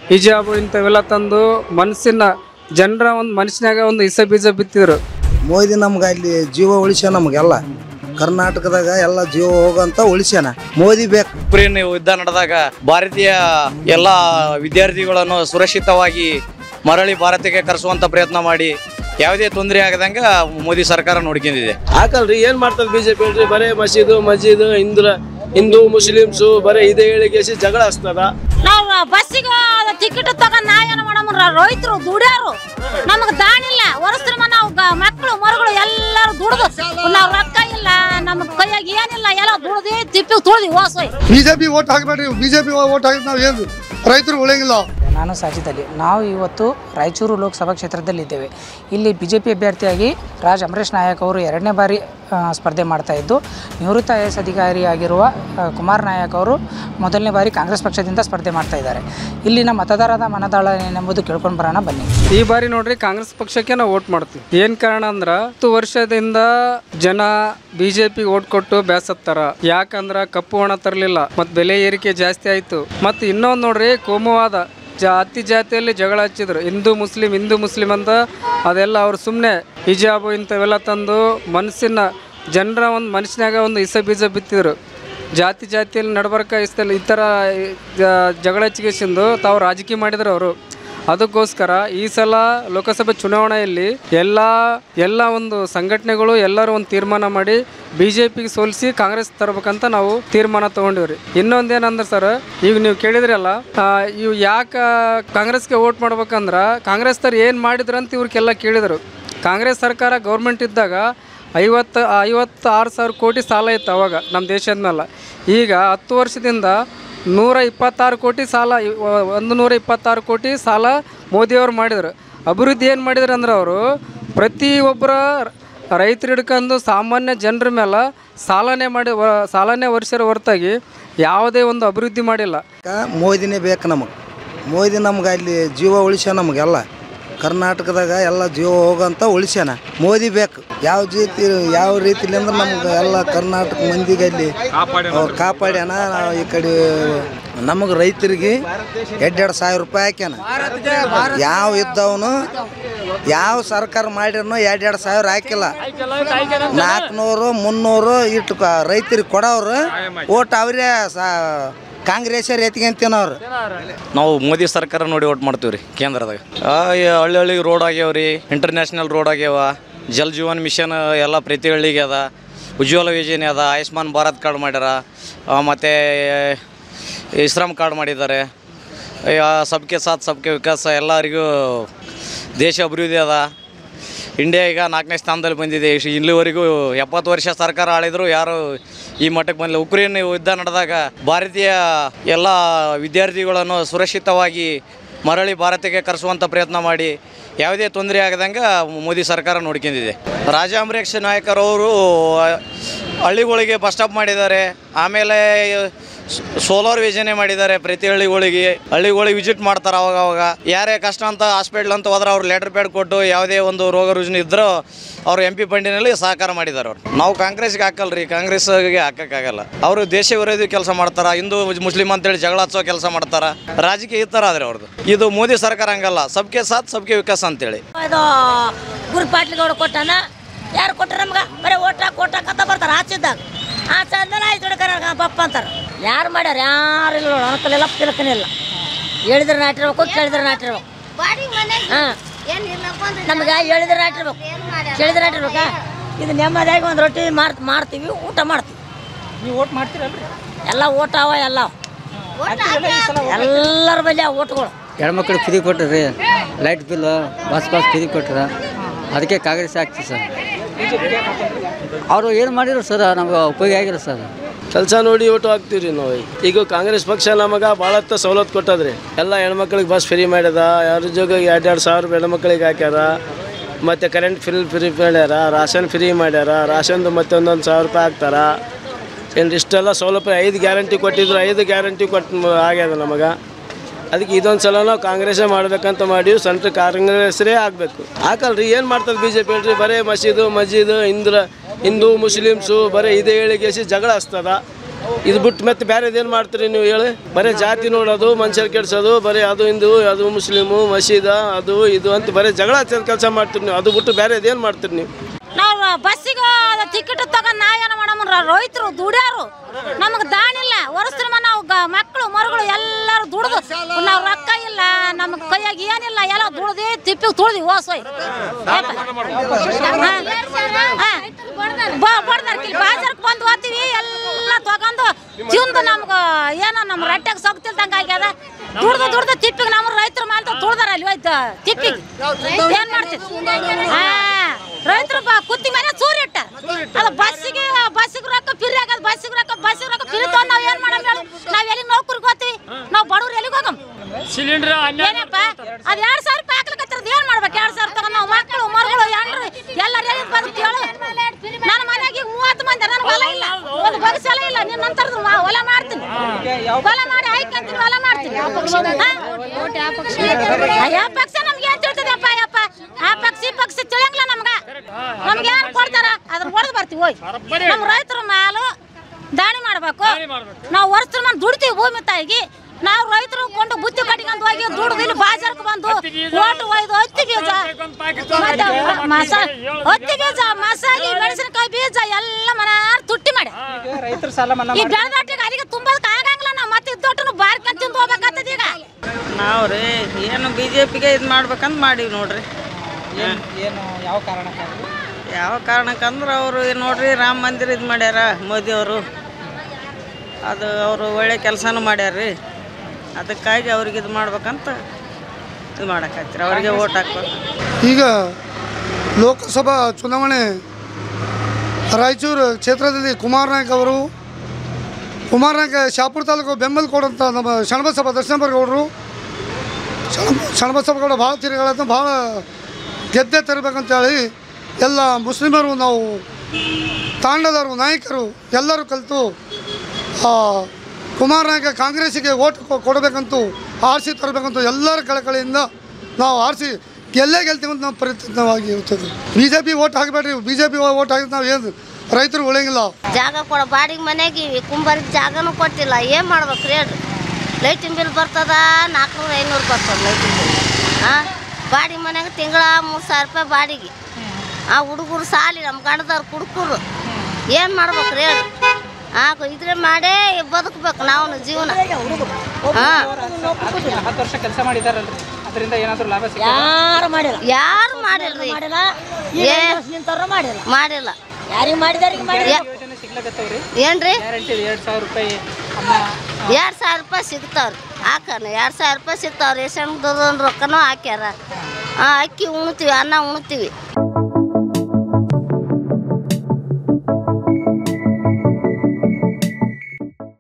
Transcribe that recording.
Hijab ಇಂಥವೆಲ್ಲ ತಂದು ಜನರ ಒಂದು ಮನಸ್ಸಿನಾಗ ಒಂದು ಇಸ ಬೀಜ ಬಿತ್ತಿದ್ರು. ಮೋದಿ ನಮ್ಗೆ ಅಲ್ಲಿ ಜೀವ ಉಳಿಸ್ಯಾನ, ನಮಗೆಲ್ಲ ಕರ್ನಾಟಕದಾಗ ಎಲ್ಲ ಜೀವ ಹೋಗಂತ ಉಳಿಸ್ಯಾನ. ಮೋದಿ ಬೇಕು. ಉಕ್ರೇನ್ ಯುದ್ಧ ನಡೆದಾಗ ಭಾರತೀಯ ಎಲ್ಲ ವಿದ್ಯಾರ್ಥಿಗಳನ್ನು ಸುರಕ್ಷಿತವಾಗಿ ಮರಳಿ ಭಾರತಕ್ಕೆ ಕರೆಸುವಂತ ಪ್ರಯತ್ನ ಮಾಡಿ ಯಾವುದೇ ತೊಂದರೆ ಆಗದಂಗ ಮೋದಿ ಸರ್ಕಾರ ನೋಡ್ಕೊಂಡಿದೆ. ಹಾಕಲ್ರಿ, ಏನ್ ಮಾಡ್ತಾರೆ ಬಿಜೆಪಿ ಹೇಳ್ರಿ? ಬರೇ ಮಸೀದು ಹಿಂದೂ ಮುಸ್ಲಿಮ್ಸು ಬರೇ ಇದೇ ಹೇಳಿಗೆಸಿ ಜಗಳ ಹಚ್ತದ. ನಾವು ಬಸ್ಸಿಗೆ ಟಿಕೆಟ್ ತಗೊಂಡ್ ನಾವೇನು ಮಾಡಮ್ರ? ರೈತರು ದುಡಿಯೋರು, ನಮಗ್ ದಾಣಿಲ್ಲ, ವರ್ಷ ನಾವು ಮಕ್ಕಳು ಮರುಗಳು ಎಲ್ಲಾರು ದುಡ್ದು, ನಾವ್ ರೊಕ್ಕ ಇಲ್ಲ, ನಮ್ ಕೈಯಾಗ ಏನಿಲ್ಲ, ಎಲ್ಲ ದುಡ್ದು ತಿಪ್ಪಿ ತುಳ್ದಿ ಹೋಸೋಯ್. ಬಿಜೆಪಿ ಓಟ್ ಹಾಕ್ಬೇಡ್ರಿ, ಬಿಜೆಪಿ ಓಟ್ ಹಾಕಿದ್ರೆ ನಾವ್ ಏನು ರೈತರು ಉಳಿಯಂಗಿಲ್ಲ. ನಾನು ಸಾಜಿದ್ ಅಲಿ. ನಾವು ಇವತ್ತು ರಾಯಚೂರು ಲೋಕಸಭಾ ಕ್ಷೇತ್ರದಲ್ಲಿದ್ದೇವೆ. ಇಲ್ಲಿ ಬಿಜೆಪಿ ಅಭ್ಯರ್ಥಿಯಾಗಿ ರಾಜ್ ಅಮರೇಶ್ ನಾಯಕ್ ಅವರು 2ನೇ ಬಾರಿ ಸ್ಪರ್ಧೆ ಮಾಡ್ತಾ ಇದ್ದು, ನಿವೃತ್ತ IAS ಅಧಿಕಾರಿಯಾಗಿರುವ ಕುಮಾರ್ ನಾಯಕ್ ಅವರು 1ನೇ ಬಾರಿ ಕಾಂಗ್ರೆಸ್ ಪಕ್ಷದಿಂದ ಸ್ಪರ್ಧೆ ಮಾಡ್ತಾ ಇದ್ದಾರೆ. ಇಲ್ಲಿನ ಮತದಾರರ ಮನದಾಳ ಏನೆಂಬುದು ಕೇಳ್ಕೊಂಡು ಬರೋಣ ಬನ್ನಿ. ಈ ಬಾರಿ ನೋಡ್ರಿ ಕಾಂಗ್ರೆಸ್ ಪಕ್ಷಕ್ಕೆ ನಾವು ಓಟ್ ಮಾಡ್ತೀವಿ. ಏನ್ ಕಾರಣ ಅಂದ್ರ 10 ವರ್ಷದಿಂದ ಜನ ಬಿಜೆಪಿ ಓಟ್ ಕೊಟ್ಟು ಬೇಸತ್ತಾರ. ಯಾಕಂದ್ರ ಕಪ್ಪು ಹಣ ತರಲಿಲ್ಲ, ಮತ್ ಬೆಲೆ ಏರಿಕೆ ಜಾಸ್ತಿ ಆಯ್ತು. ಮತ್ ಇನ್ನೊಂದು ನೋಡ್ರಿ, ಕೋಮುವಾದ ಜಾತಿಯಲ್ಲಿ ಜಗಳ ಹಚ್ಚಿದ್ರು. ಹಿಂದೂ ಮುಸ್ಲಿಂ ಅಂತ ಅದೆಲ್ಲ ಅವ್ರು ಸುಮ್ಮನೆ ಹಿಜಾಬು ಇಂಥವೆಲ್ಲ ತಂದು ಜನರ ಒಂದು ಮನಸ್ಸಿನಾಗ ಒಂದು ಇಸ ಬೀಜ ಬಿತ್ತಿದ್ರು. ಜಾತಿಯಲ್ಲಿ ನಡಬರ್ಕ ಈ ಥರ ಜಗಳ ಹಚ್ಚಿಗೆಸಿಂದು ತಾವು ರಾಜಕೀಯ ಮಾಡಿದ್ರು ಅವರು. ಅದಕ್ಕೋಸ್ಕರ ಈ ಸಲ ಲೋಕಸಭೆ ಚುನಾವಣೆಯಲ್ಲಿ ಎಲ್ಲ ಒಂದು ಸಂಘಟನೆಗಳು ಎಲ್ಲರೂ ಒಂದು ತೀರ್ಮಾನ ಮಾಡಿ ಬಿಜೆಪಿಗೆ ಸೋಲಿಸಿ ಕಾಂಗ್ರೆಸ್ ತರಬೇಕಂತ ನಾವು ತೀರ್ಮಾನ ತೊಗೊಂಡಿವ್ರಿ. ಇನ್ನೊಂದೇನಂದ್ರೆ ಸರ್, ಈಗ ನೀವು ಕೇಳಿದ್ರಲ್ಲ, ಇವು ಯಾಕೆ ಕಾಂಗ್ರೆಸ್ಗೆ ಓಟ್ ಮಾಡ್ಬೇಕಂದ್ರೆ ಕಾಂಗ್ರೆಸ್ ತರ ಏನು ಮಾಡಿದ್ರು ಅಂತ ಇವ್ರಿಗೆಲ್ಲ ಕೇಳಿದರು. ಕಾಂಗ್ರೆಸ್ ಸರ್ಕಾರ ಗೌರ್ಮೆಂಟ್ ಇದ್ದಾಗ 56,000 ಕೋಟಿ ಸಾಲ ಇತ್ತು ಅವಾಗ ನಮ್ಮ ದೇಶದ ಮೇಲೆ. ಈಗ 10 ವರ್ಷದಿಂದ 126 ಕೋಟಿ ಸಾಲ, 126 ಕೋಟಿ ಸಾಲ ಮೋದಿಯವರು ಮಾಡಿದರು. ಅಭಿವೃದ್ಧಿ ಏನು ಮಾಡಿದ್ರು ಅಂದ್ರೆ ಅವರು ಪ್ರತಿಯೊಬ್ಬರ ರೈತರು ಹಿಡ್ಕೊಂಡು ಸಾಮಾನ್ಯ ಜನರ ಮೇಲೆ ಸಾಲನೇ ವರ್ಷರ ಹೊರತಾಗಿ ಯಾವುದೇ ಒಂದು ಅಭಿವೃದ್ಧಿ ಮಾಡಿಲ್ಲ. ಮೋದಿನೇ ಬೇಕು ನಮಗೆ. ಮೋದಿ ನಮ್ಗೆ ಅಲ್ಲಿ ಜೀವ ಉಳಿಸ್ಯಾನ, ನಮಗೆಲ್ಲ ಕರ್ನಾಟಕದಾಗ ಎಲ್ಲ ಜೀವ ಹೋಗಂತ ಉಳಿಸ್ಯಾನ. ಮೋದಿ ಬೇಕು. ಯಾವ ರೀತಿಲಿ ಅಂದ್ರೆ ನಮ್ಗೆ ಎಲ್ಲ ಕರ್ನಾಟಕ ಮಂದಿಗೆ ಅಲ್ಲಿ ಕಾಪಾಡ್ಯಾನ. ಈ ಕಡೆ ನಮಗೆ ರೈತರಿಗೆ 2,000 ರೂಪಾಯಿ ಹಾಕ್ಯಾನ. ಯಾವ ಇದ್ದವನು ಯಾವ ಸರ್ಕಾರ ಮಾಡಿರ್ನೋ 2,000 ಹಾಕಿಲ್ಲ. 400 300 ಇಟ್ಟು ರೈತರಿಗೆ ಕೊಡೋರು ಓಟ್ ಅವರೇ ಕಾಂಗ್ರೆಸ್ ಎತ್ಕೊಂತೀನವ್ರು. ನಾವು ಮೋದಿ ಸರ್ಕಾರ ನೋಡಿ ಓಟ್ ಮಾಡ್ತೀವಿ ರೀ. ಕೇಂದ್ರದಾಗ ಹಳ್ಳಿ ರೋಡ್ ಆಗ್ಯಾವ್ರಿ, ಇಂಟರ್ನ್ಯಾಷನಲ್ ರೋಡ್ ಆಗ್ಯಾವ, ಜಲ್ ಜೀವನ್ ಮಿಷನ್ ಎಲ್ಲ ಪ್ರತಿ ಹಳ್ಳಿಗೆ ಅದ, ಉಜ್ವಲ ಯೋಜನೆ ಅದ, ಆಯುಷ್ಮಾನ್ ಭಾರತ್ ಕಾರ್ಡ್ ಮಾಡ್ಯಾರ, ಮತ್ತು ಇಶ್ರಮ್ ಕಾರ್ಡ್ ಮಾಡಿದ್ದಾರೆ. ಸಬ್ಕೆ ಸಾಥ್ ಸಬ್ಕೆ ವಿಕಾಸ, ಎಲ್ಲರಿಗೂ ದೇಶ ಅಭಿವೃದ್ಧಿ ಅದ. ಇಂಡಿಯಾ ಈಗ 4ನೇ ಸ್ಥಾನದಲ್ಲಿ ಬಂದಿದೆ. ಇಲ್ಲಿವರೆಗೂ 70 ವರ್ಷ ಸರ್ಕಾರ ಆಳಿದ್ರು ಯಾರು ಈ ಮಟ್ಟಕ್ಕೆ ಬಂದಿಲ್ಲ. ಉಕ್ರೇನ್ ಯುದ್ಧ ನಡೆದಾಗ ಭಾರತೀಯ ಎಲ್ಲ ವಿದ್ಯಾರ್ಥಿಗಳನ್ನು ಸುರಕ್ಷಿತವಾಗಿ ಮರಳಿ ಭಾರತಕ್ಕೆ ಕರೆಸುವಂಥ ಪ್ರಯತ್ನ ಮಾಡಿ ಯಾವುದೇ ತೊಂದರೆ ಆಗದಂಗೆ ಮೋದಿ ಸರ್ಕಾರ ನೋಡ್ಕೊಂಡಿದೆ. ರಾಜ ಅಮರೇಶ್ ನಾಯಕರವರು ಹಳ್ಳಿಗಳಿಗೆ ಬಸ್ ಸ್ಟಾಪ್ ಮಾಡಿದ್ದಾರೆ. ಆಮೇಲೆ ಸೋಲಾರ್ ಯೋಜನೆ ಮಾಡಿದ್ದಾರೆ. ಪ್ರತಿ ಹಳ್ಳಿಗಳಿಗೆ ವಿಸಿಟ್ ಮಾಡ್ತಾರೆ ಅವಾಗ. ಯಾರೇ ಕಷ್ಟ ಅಂತ ಹಾಸ್ಪಿಟ್ಲ್ ಅಂತ ಹೋದ್ರೆ ಅವ್ರು ಲೆಟರ್ ಪ್ಯಾಡ್ ಕೊಟ್ಟು ಯಾವುದೇ ಒಂದು ರೋಗ ರುಜಿನ ಇದ್ದರೂ ಅವರು MP ಫಂಡಿನಲ್ಲಿ ಸಹಕಾರ ಮಾಡಿದ್ದಾರೆ. ಅವ್ರು ನಾವು ಕಾಂಗ್ರೆಸ್ಗೆ ಹಾಕಲ್ರಿ, ಕಾಂಗ್ರೆಸ್ಗೆ ಹಾಕೋಕ್ಕಾಗಲ್ಲ. ಅವರು ದೇಶ ವಿರೋಧಿ ಕೆಲಸ ಮಾಡ್ತಾರೆ, ಹಿಂದೂ ಮುಸ್ಲಿಂ ಅಂತೇಳಿ ಜಗಳ ಹಚ್ಚೋ ಕೆಲಸ ಮಾಡ್ತಾರೆ, ರಾಜಕೀಯ ಈ ಥರ ಆದರೆ ಅವ್ರದ್ದು. ಇದು ಮೋದಿ ಸರ್ಕಾರ ಹಂಗಲ್ಲ, ಸಬ್ಕೆ ಸಾಥ್ ಸಬ್ಕೆ ವಿಕಾಸ ಅಂತೇಳಿ. ಇದು ಗುರು ಪಾಟ್ಲಿಗೌಡ ಕೊಟ್ಟಾನ, ಯಾರು ಕೊಟ್ಟಾರ ನಮ್ಗೆ? ಬರೀ ಓಟಾಕಂತ ಬರ್ತಾರೆ ಆಚಿದ್ದಾಗ. ಆಚಾದ್ಮೇಲೆ ಆಯ್ತು ಹುಡುಗರ ಬಪ್ಪ ಅಂತಾರೆ. ಯಾರು ಮಾಡ್ಯಾರ? ಯಾರಿಲ್ಲ ನೋಡು, ಅನುಕೂಲಿಲ್ಲ ತಿಳ್ಕನಿಲ್ಲ. ಹೇಳಿದ್ರೆ ನಾಟಿರ್ಬೇಕು, ಕೇಳಿದ್ರೆ ನಾಟಿರ್ಬೇಕು. ಹಾಂ, ನಮ್ಗೆ ಹೇಳಿದ್ರೆ ನಾಟಿರ್ಬೇಕು, ಕೇಳಿದ್ರೆ ನಾಟಿರ್ಬೇಕಾ? ಇದು ನೆಮ್ಮದಿಯಾಗಿ ಒಂದು ರೊಟ್ಟಿ ಮಾಡ್ತೀವಿ, ಊಟ ಮಾಡ್ತೀವಿ. ನೀವು ಓಟ್ ಮಾಡ್ತೀರಲ್ರಿ? ಎಲ್ಲ ಓಟ್ ಅವ, ಎಲ್ಲರ ಬಳಿ ಓಟ್ಗಳು. ಹೆಣ್ಮಕ್ಳು ಫ್ರೀ ಕೊಟ್ಟರಿ, ಲೈಟ್ ಬಿಲ್ ಬಸ್ ಫ್ರೀ ಕೊಟ್ಟರ, ಅದಕ್ಕೆ ಕಾಂಗ್ರೆಸ್ ಆಗ್ತೀವಿ ಸರ್. ಅವರು ಏನು ಮಾಡಿದ್ರು ಸರ್, ನಮ್ಗೆ ಉಪಯೋಗ ಆಗಿಲ್ಲ ಸರ್. ಕೆಲಸ ನೋಡಿ ಓಟು ಹಾಕ್ತೀವಿ ರೀ ನಾವು. ಈಗ ಕಾಂಗ್ರೆಸ್ ಪಕ್ಷ ನಮಗೆ ಭಾಳತ್ತ ಸವಲತ್ತು ಕೊಟ್ಟದ್ರಿ. ಎಲ್ಲ ಹೆಣ್ಮಕ್ಳಿಗೆ ಬಸ್ ಫ್ರೀ ಮಾಡ್ಯದ, ಯಾರ ಜೋಗಿಗೆ 2,000 ಹೆಣ್ಮಕ್ಳಿಗೆ ಹಾಕ್ಯಾರ. ಮತ್ತು ಕರೆಂಟ್ ಫ್ರೀ ಮಾಡ್ಯಾರ, ರಾಷನ್ ಫ್ರೀ ಮಾಡ್ಯಾರ. ರಾಷನ್ದು ಮತ್ತೆ 1,000 ರೂಪಾಯಿ ಹಾಕ್ತಾರ. ಏನು ಇಷ್ಟೆಲ್ಲ ಸೌಲಭ್ಯ 5 ಗ್ಯಾರಂಟಿ ಕೊಟ್ಟಿದ್ರು, 5 ಗ್ಯಾರಂಟಿ ಕೊಟ್ಟು ಆಗ್ಯದ ನಮಗೆ. ಅದಕ್ಕೆ ಇದೊಂದು ಸಲ ನಾವು ಕಾಂಗ್ರೆಸ್ಸೇ ಮಾಡ್ಬೇಕಂತ ಮಾಡೀವಿ. ಸೆಂಟ್ರ್ ಕಾಂಗ್ರೆಸ್ಸೇ ಆಗಬೇಕು. ಹಾಕಲ್ರಿ, ಏನು ಮಾಡ್ತದೆ ಬಿಜೆಪಿ ಹೇಳ್ರಿ? ಬರೇ ಮಸೀದು ಹಿಂದೂ ಮುಸ್ಲಿಮ್ಸು ಬರೀ ಇದೇ ಹೇಳಿಗೆಸಿ ಜಗಳ ಹಚ್ತದ. ಇದು ಬಿಟ್ಟು ಮತ್ತೆ ಬೇರೆದೇನು ಮಾಡ್ತೀರಿ ನೀವು ಹೇಳಿ? ಬರೀ ಜಾತಿ ನೋಡೋದು, ಮನುಷ್ಯರು ಕೆಡ್ಸೋದು, ಬರೀ ಅದು ಹಿಂದೂ ಅದು ಮುಸ್ಲಿಮು ಮಸೀದ ಅದು ಇದು ಅಂತ ಬರೀ ಜಗಳ ಕೆಲಸ ಮಾಡ್ತೀರಿ ನೀವು. ಅದು ಬಿಟ್ಟು ಬೇರೆದೇನು ಮಾಡ್ತೀರಿ ನೀವು? ನಾವು ಬಸ್ಸಿಗೆ ಟಿಕೆಟ್ ತಗೊಂಡು ನಾವೇನು ಮಾಡಮ್ರ? ರೈತರು ದುಡ್ಯಾರು, ನಮಗೆ ದಾಣಿಲ್ಲ. ವರ್ಷ ನಾವು ಮಕ್ಕಳು ಮರುಗಳು ಎಲ್ಲರೂ ದುಡ್ದು ನಾವು ರೊಕ್ಕ ಇಲ್ಲ, ನಮಗೆ ಕೈಯಾಗ ಏನಿಲ್ಲ, ಎಲ್ಲ ದುಡ್ದು ತಿಪ್ಪಿ ತುಳ್ದಿ ಓಸೋಯ್ ಬಾಜಾರಕ್ಕೆ ಬಂದು ಹೋಗ್ತೀವಿ ಎಲ್ಲ ತಗೊಂಡು ತಿಂದು ನಮ್ಗೆ ಏನೋ ನಮ್ಮ ರೊಟ್ಟೆಗೆ ಸೊಗ್ತಿಲ್ದಂಗೆ ಆಗ್ಯದ. ದುಡ್ದು ತಿಪ್ಪಿಗೆ ನಮ್ಮ ರೈತರು ಮಾಡ್ತಾ ತುಳ್ದಾರ ಅಲ್ಲಿ ಹೋಯ್ತು ತಿಪ್ಪಿಗೆ. ಏನು ಮಾಡ್ತೀವಿ? ರೈತರು ಕುತ್ತಿ ಮನೆ ಸೂರಿ ಇಟ್ಟ ಅದು ಬಸ್ಸಿಗೆ ರೊಕ್ಕ ಪಿರಿ ಆಗದ, ಬಸ್ಸಿಗೆ ರೊಕ್ಕ ಪಿರಿ ತಗೊಂಡು ನಾವು ಏನು ಮಾಡಮ್ ಹೇಳಿ? ನಾವು ಎಲ್ಲಿ ನೌಕರಿಗೆ ಹೋಗ್ತೀವಿ? ನಾವು ಬಡವ್ರು ಎಲ್ಲಿಗೆ ಹೋಗಮ್? ಸಿಲಿಂಡರ್ ಏನಪ್ಪ ಅದು 2,000 ರೂಪಾಯಿ ಹಾಕ್ಲಿಕ್ಕೆ ಏನು ಮಾಡ್ಬೇಕು? 2,000 ತಗೊಂಡು ನಾವು ಮಕ್ಕಳು ಮರುಗಳು ಎಂಡ್ರು ಎಲ್ಲರೂ ಎಲ್ಲಿ ಬದುಕ್ತಿ ಹೇಳು? ನನ್ನ ಮನೆಗೆ 30 ಮಂದಿ, ನನ್ನ ಹೊಲ ಇಲ್ಲ, ಒಂದು ಬಗಸಲ ಇಲ್ಲ. ನಿನ್ನ ನಂತರ ಹೊಲ ಮಾಡ್ತೀನಿ, ಹೊಲ ಮಾಡಿ ಆಯ್ಕೊಂತೀನಿ, ಹೊಲ ಮಾಡ್ತೀನಿ. ಯಾವ ಪಕ್ಷ ನಮ್ಗೆ ಏನು ತಿಳ್ತದಪ್ಪ? ಯಪ್ಪ ಆ ಪಕ್ಷ ತಿಳಿಯಂಗಿಲ್ಲ ನಮ್ಗೆ. ನಮ್ಗೆ ಏನು ಕೊಡ್ತಾರ ಅದ್ರ ಹೊಡೆದು ಬರ್ತೀವಿ. ಹೋಯ್ ನಮ್ಮ ರೈತರ ಮಾಲು ದಾಳಿ ಮಾಡ್ಬೇಕು. ನಾವು ವರ್ಷ ಮಂದಿ ದುಡ್ತೀವಿ ಭೂಮಿ ತಾಯಿಗೆ. ನಾವು ರೈತರು ಕೊಂಡು ಬುತ್ತಿ ಕಟ್ಕೊಂಡು ಹೋಗಿ ದುಡ್ದು ಇಲ್ಲಿ ಬಾಜಾರಕ್ಕೆ ಬಂದು ಓಟು ಒಯ್ದು ಹತ್ತಿ ಬೀಜ ಮಸಾಲೆ ಮೆಣಸಿನಕಾಯಿ ಬೀಜ ಎಲ್ಲ ಮನಾರ್ ತುಟ್ಟಿ ಮಾಡಿ ರೈತರ ಸಾಲ ಮನ್ನಾ ಈ ಬೆಳೆದೊಟ್ಟಿಗೆ ಅಲ್ಲಿಗೆ ತುಂಬೋದಕ್ಕೆ ಆಗಂಗಿಲ್ಲ. ನಾವು ಮತ್ತೆ ಇದ್ದೊಟ್ಟು ಬಾರ್ಕೊಂಡು ತಿಂದು ಹೋಗ್ಬೇಕಾಗ್ತದೆ. ಈಗ ನಾವು ರೀ ಏನು BJPಗೆ ಇದು ಮಾಡ್ಬೇಕಂತ ಮಾಡೀವಿ ನೋಡ್ರಿ. ಏನು ಯಾವ ಕಾರಣಕ್ಕಾಗಿ? ಯಾವ ಕಾರಣಕ್ಕಂದ್ರೆ ಅವರು ನೋಡ್ರಿ ರಾಮ ಮಂದಿರ ಇದು ಮಾಡ್ಯಾರ ಮೋದಿಯವರು. ಅದು ಅವರು ಒಳ್ಳೆ ಕೆಲಸನೂ ಮಾಡ್ಯಾರ್ರಿ. ಅದಕ್ಕಾಗಿ ಅವ್ರಿಗೆ ಇದು ಮಾಡ್ಬೇಕಂತ ಇದು ಮಾಡಕತ್ತೀರಿ, ಅವರಿಗೆ ಓಟ್ ಹಾಕ್ಬೇಕು. ಈಗ ಲೋಕಸಭಾ ಚುನಾವಣೆ ರಾಯಚೂರು ಕ್ಷೇತ್ರದಲ್ಲಿ ಕುಮಾರ್ ನಾಯ್ಕ ಶಾಪುರ ತಾಲೂಕು ಬೆಂಬಲ ಕೊಡೋಂಥ ನಮ್ಮ ಶರಣಬಸಪ್ಪ ದರ್ಶನಬರ್ಗೌಡರು ಶರಣಬಸಪ್ಪಗೌಡ ಭಾಳ ತಿರುಗಾಡಂತ ಭಾಳ ಗೆದ್ದೆ ತರಬೇಕಂತೇಳಿ ಎಲ್ಲ ಮುಸ್ಲಿಮರು ನಾವು ತಾಂಡದವರು ನಾಯಕರು ಎಲ್ಲರೂ ಕಲಿತು ಕುಮಾರ್ ನಾಯ್ಕ ಕಾಂಗ್ರೆಸ್ಸಿಗೆ ಓಟ್ ಕೊಡಬೇಕಂತೂ ಆರಿಸಿ ತರಬೇಕಂತೂ ಎಲ್ಲರ ಕಳಕಳಿಯಿಂದ ನಾವು ಆರಿಸಿ ಗೆಲ್ತೀವಿ ಅಂತ ನಾವು ಪ್ರಯತ್ನವಾಗಿ ಇರ್ತದೆ. BJP ಓಟ್ ಹಾಕಬೇಡ್ರಿ, BJP ಓಟ್ ಹಾಕಿದ್ರೆ ನಾವು ಏನು ರೈತರು ಉಳಿಯಂಗಿಲ್ಲ. ಜಾಗ ಕೊಡ ಬಾಡಿಗೆ ಮನೆಗೆ ಕುಂಬಾರಿಗೆ ಜಾಗನೂ ಕೊಟ್ಟಿಲ್ಲ. ಏನು ಮಾಡ್ಬೇಕು ರೇಟ್? ಲೈಟಿನ ಬಿಲ್ ಬರ್ತದ 400-500 ಬರ್ತದೆ ಲೈಟಿನ ಬಿಲ್. ಬಾಡಿಗೆ ಮನೆಗೆ ತಿಂಗಳ 3,000 ರೂಪಾಯಿ ಬಾಡಿಗೆ. ಹುಡುಗರು ಸಾಲಿ ನಮ್ಮ ಗಂಡದವ್ರು ಕುಡುಕರು ಏನು ಮಾಡ್ಬೇಕು ರೇಟ್? ಇದ್ರೆ ಮಾಡೇ ಬದುಕಬೇಕು ನಾವು ಜೀವನ. 10 ವರ್ಷ ಕೆಲಸ ಮಾಡಿದಾರಲ್ರಿ, ಅದರಿಂದ ಏನಾದರೂ ಲಾಭ ಸಿಕ್ಕ? ಯಾರು ಮಾಡಿಲ್ರಿ, ಮಾಡಿಲ್ಲ. ಯಾರಿಗೆ ಮಾಡಿದಾರಿಗೆ ಯೋಜನೆ ಸಿಗ್ಲಕತ್ತವ್ರಿ ಏನ್ರಿ? 2,000 ರೂಪಾಯಿ 2,000 ರೂಪಾಯಿ ಸಿಗ್ತಾವ್ರಿ. ಹಾಕಣ 2,000 ರೂಪಾಯಿ ಸಿಗ್ತಾವ್ರಿ. ರೇಷನ್ ರೊಕ್ಕನೂ ಹಾಕ್ಯಾರ. ಅಕ್ಕಿ ಉಣ್ತೀವಿ, ಅನ್ನ ಉಣ್ತೀವಿ.